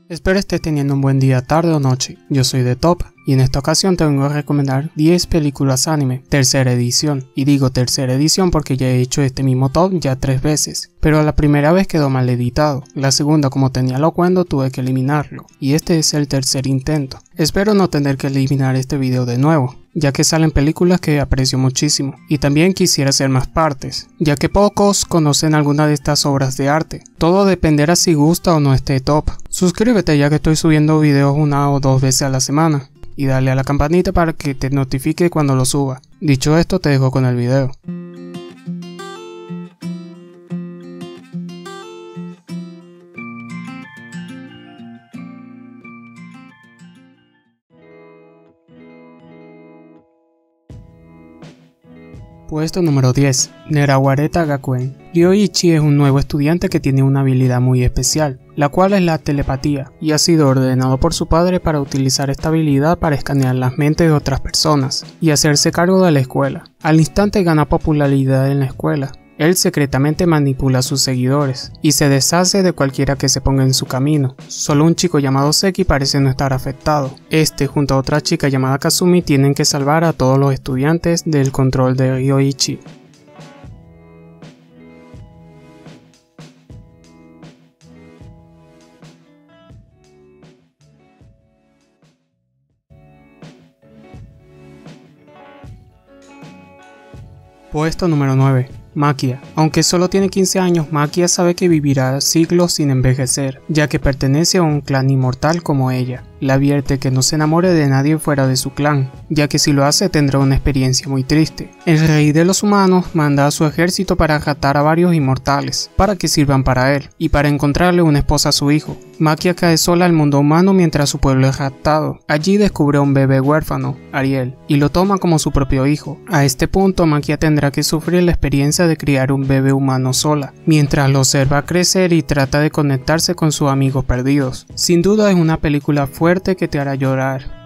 Espero estés teniendo un buen día, tarde o noche. Yo soy The Top y en esta ocasión te vengo a recomendar 10 películas anime, tercera edición. Y digo tercera edición porque ya he hecho este mismo top ya 3 veces. Pero la primera vez quedó mal editado, la segunda como tenía locuendo tuve que eliminarlo. Y este es el tercer intento. Espero no tener que eliminar este video de nuevo, ya que salen películas que aprecio muchísimo, y también quisiera hacer más partes, ya que pocos conocen alguna de estas obras de arte. Todo dependerá si gusta o no este top. Suscríbete ya que estoy subiendo videos 1 o 2 veces a la semana, y dale a la campanita para que te notifique cuando lo suba. Dicho esto, te dejo con el video. Puesto número 10. Nerawareta Gakuen. Ryoichi es un nuevo estudiante que tiene una habilidad muy especial, la cual es la telepatía, y ha sido ordenado por su padre para utilizar esta habilidad para escanear las mentes de otras personas y hacerse cargo de la escuela. Al instante gana popularidad en la escuela. Él secretamente manipula a sus seguidores y se deshace de cualquiera que se ponga en su camino. Solo un chico llamado Seki parece no estar afectado. Este junto a otra chica llamada Kazumi tienen que salvar a todos los estudiantes del control de Ryoichi. Puesto número 9. Maquia. Aunque solo tiene 15 años, Maquia sabe que vivirá siglos sin envejecer, ya que pertenece a un clan inmortal como ella. Le advierte que no se enamore de nadie fuera de su clan, ya que si lo hace tendrá una experiencia muy triste. El rey de los humanos manda a su ejército para raptar a varios inmortales, para que sirvan para él, y para encontrarle una esposa a su hijo. Maquia cae sola al mundo humano mientras su pueblo es raptado. Allí descubre a un bebé huérfano, Ariel, y lo toma como su propio hijo. A este punto Maquia tendrá que sufrir la experiencia de criar un bebé humano sola, mientras lo observa crecer y trata de conectarse con sus amigos perdidos. Sin duda es una película fuerte que te hará llorar.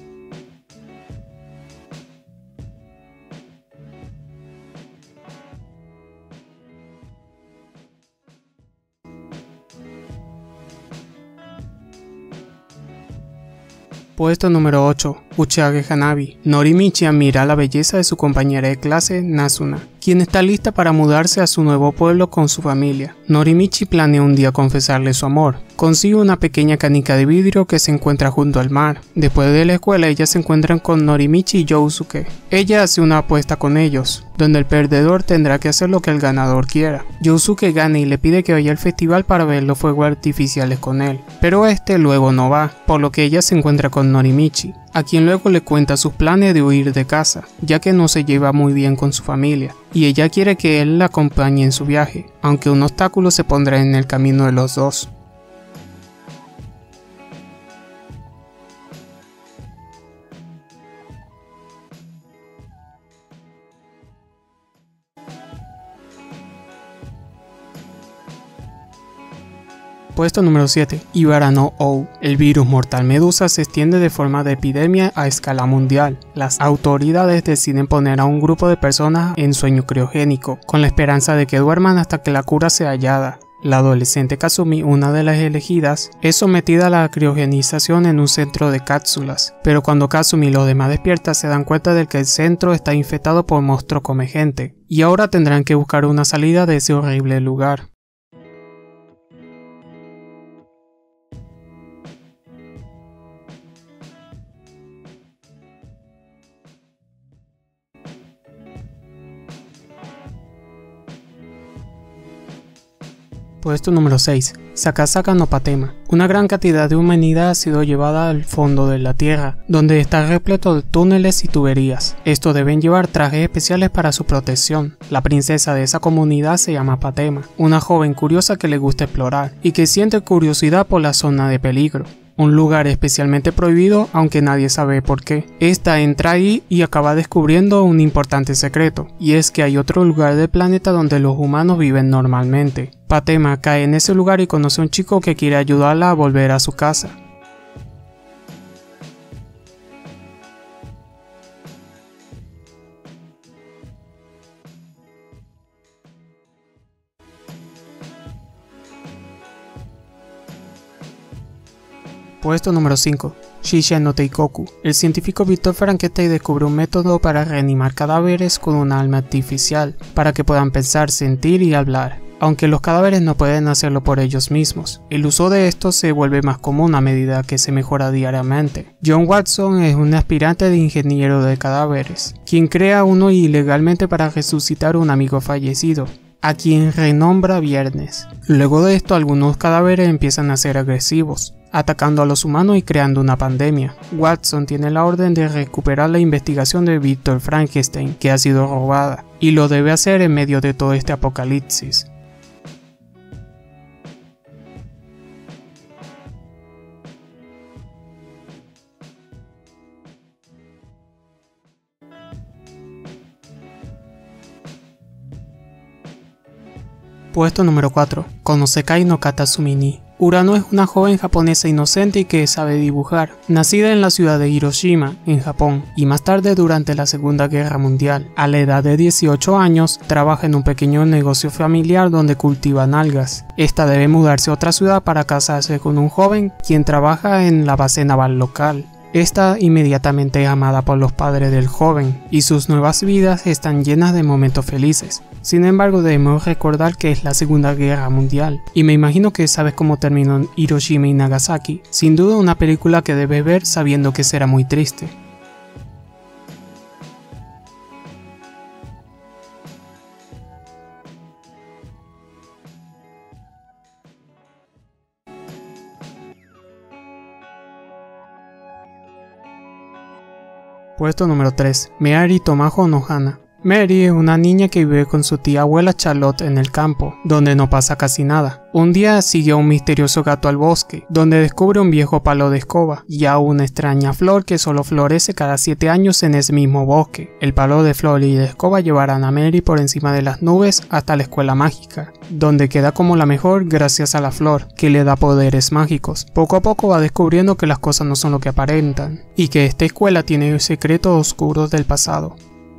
Puesto número 8. Uchage Hanabi. Norimichi admira la belleza de su compañera de clase, Nazuna, quien está lista para mudarse a su nuevo pueblo con su familia. Norimichi planea un día confesarle su amor. Consigue una pequeña canica de vidrio que se encuentra junto al mar. Después de la escuela, ellas se encuentran con Norimichi y Yousuke. Ella hace una apuesta con ellos, donde el perdedor tendrá que hacer lo que el ganador quiera. Yousuke gana y le pide que vaya al festival para ver los fuegos artificiales con él, pero este luego no va, por lo que ella se encuentra con Norimichi, a quien luego le cuenta sus planes de huir de casa, ya que no se lleva muy bien con su familia, y ella quiere que él la acompañe en su viaje, aunque un obstáculo se pondrá en el camino de los dos. Puesto número 7. Ibara no Ou. El virus mortal Medusa se extiende de forma de epidemia a escala mundial. Las autoridades deciden poner a un grupo de personas en sueño criogénico, con la esperanza de que duerman hasta que la cura sea hallada. La adolescente Kazumi, una de las elegidas, es sometida a la criogenización en un centro de cápsulas, pero cuando Kazumi y los demás despiertan se dan cuenta de que el centro está infectado por monstruos come gente, y ahora tendrán que buscar una salida de ese horrible lugar. Puesto número 6. Sakasaka no Patema. Una gran cantidad de humanidad ha sido llevada al fondo de la tierra, donde está repleto de túneles y tuberías. Estos deben llevar trajes especiales para su protección. La princesa de esa comunidad se llama Patema, una joven curiosa que le gusta explorar y que siente curiosidad por la zona de peligro. Un lugar especialmente prohibido, aunque nadie sabe por qué. Esta entra ahí y acaba descubriendo un importante secreto, y es que hay otro lugar del planeta donde los humanos viven normalmente. Patema cae en ese lugar y conoce a un chico que quiere ayudarla a volver a su casa. Puesto número 5. Shinsei no Teikoku. El científico Víctor Frankenstein descubre un método para reanimar cadáveres con un alma artificial, para que puedan pensar, sentir y hablar. Aunque los cadáveres no pueden hacerlo por ellos mismos, el uso de estos se vuelve más común a medida que se mejora diariamente. John Watson es un aspirante de ingeniero de cadáveres, quien crea uno ilegalmente para resucitar a un amigo fallecido, a quien renombra Viernes. Luego de esto, algunos cadáveres empiezan a ser agresivos, atacando a los humanos y creando una pandemia. Watson tiene la orden de recuperar la investigación de Víctor Frankenstein, que ha sido robada, y lo debe hacer en medio de todo este apocalipsis. Puesto número 4. Konosekai no Katasumi ni. Urano es una joven japonesa inocente y que sabe dibujar, nacida en la ciudad de Hiroshima, en Japón, y más tarde durante la Segunda Guerra Mundial. A la edad de 18 años, trabaja en un pequeño negocio familiar donde cultivan algas. Esta debe mudarse a otra ciudad para casarse con un joven quien trabaja en la base naval local. Esta inmediatamente es amada por los padres del joven, y sus nuevas vidas están llenas de momentos felices. Sin embargo, debemos recordar que es la Segunda Guerra Mundial, y me imagino que sabes cómo terminó Hiroshima y Nagasaki. Sin duda una película que debes ver sabiendo que será muy triste. Puesto número 3. Meari Tomajo no Hana. Mary es una niña que vive con su tía abuela Charlotte en el campo, donde no pasa casi nada. Un día sigue a un misterioso gato al bosque, donde descubre un viejo palo de escoba y a una extraña flor que solo florece cada 7 años en ese mismo bosque. El palo de flor y de escoba llevarán a Mary por encima de las nubes hasta la escuela mágica, donde queda como la mejor gracias a la flor, que le da poderes mágicos. Poco a poco va descubriendo que las cosas no son lo que aparentan, y que esta escuela tiene secretos oscuros del pasado.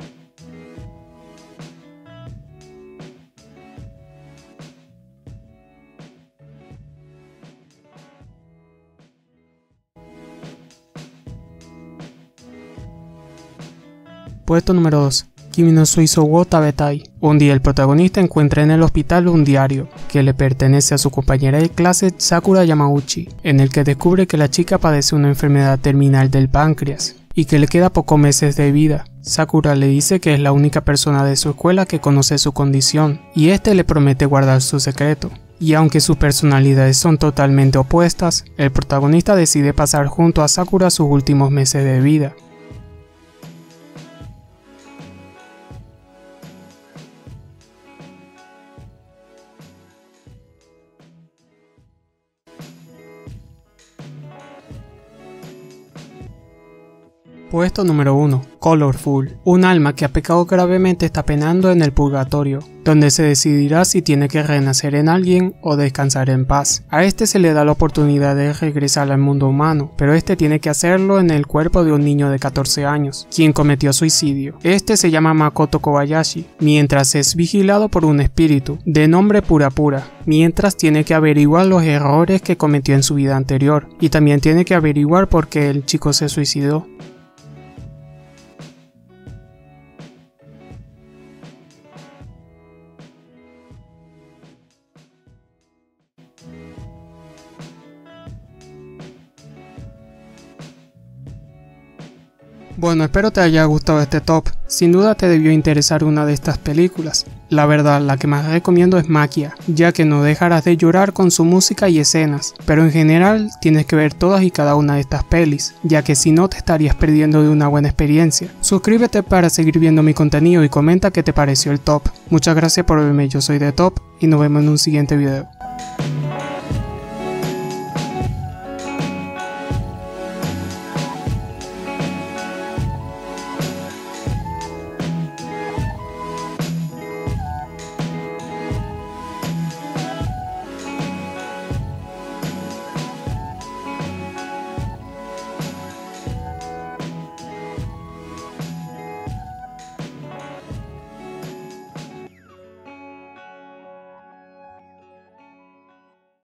Puesto número 2. Kimi no Suizo wo Tabetai. Un día el protagonista encuentra en el hospital un diario que le pertenece a su compañera de clase Sakura Yamauchi, en el que descubre que la chica padece una enfermedad terminal del páncreas y que le queda pocos meses de vida. Sakura le dice que es la única persona de su escuela que conoce su condición y este le promete guardar su secreto. Y aunque sus personalidades son totalmente opuestas, el protagonista decide pasar junto a Sakura sus últimos meses de vida. Puesto número 1. Colorful. Un alma que ha pecado gravemente está penando en el purgatorio, donde se decidirá si tiene que renacer en alguien o descansar en paz. A este se le da la oportunidad de regresar al mundo humano, pero este tiene que hacerlo en el cuerpo de un niño de 14 años, quien cometió suicidio. Este se llama Makoto Kobayashi, mientras es vigilado por un espíritu, de nombre Pura, mientras tiene que averiguar los errores que cometió en su vida anterior, y también tiene que averiguar por qué el chico se suicidó. Bueno, espero te haya gustado este top. Sin duda te debió interesar una de estas películas. La verdad, la que más recomiendo es Maquia, ya que no dejarás de llorar con su música y escenas, pero en general tienes que ver todas y cada una de estas pelis, ya que si no te estarías perdiendo de una buena experiencia. Suscríbete para seguir viendo mi contenido y comenta qué te pareció el top. Muchas gracias por verme, yo soy The Top y nos vemos en un siguiente video.